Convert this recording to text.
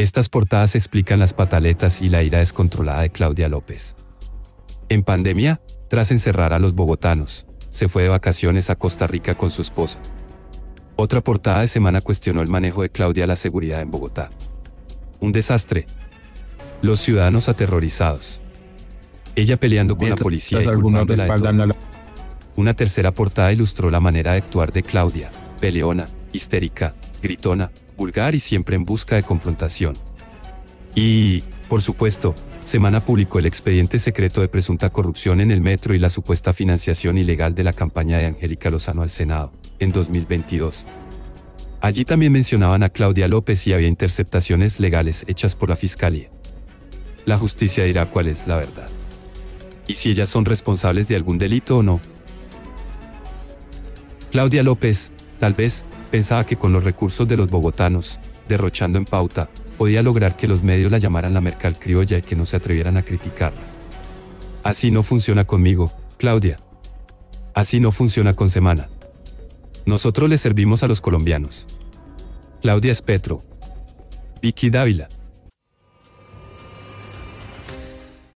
Estas portadas explican las pataletas y la ira descontrolada de Claudia López. En pandemia, tras encerrar a los bogotanos, se fue de vacaciones a Costa Rica con su esposa. Otra portada de semana cuestionó el manejo de Claudia a la seguridad en Bogotá. Un desastre. Los ciudadanos aterrorizados. Ella peleando con la policía y culpándola de todo. Una tercera portada ilustró la manera de actuar de Claudia, peleona, histérica, gritona, vulgar y siempre en busca de confrontación. Y, por supuesto, Semana publicó el expediente secreto de presunta corrupción en el metro y la supuesta financiación ilegal de la campaña de Angélica Lozano al Senado, en 2022. Allí también mencionaban a Claudia López y había interceptaciones legales hechas por la Fiscalía. La justicia dirá cuál es la verdad. Y si ellas son responsables de algún delito o no. Claudia López, tal vez, pensaba que con los recursos de los bogotanos, derrochando en pauta, podía lograr que los medios la llamaran la Mercal criolla y que no se atrevieran a criticarla. Así no funciona conmigo, Claudia. Así no funciona con Semana. Nosotros le servimos a los colombianos. Claudia Espetro. Vicky Dávila.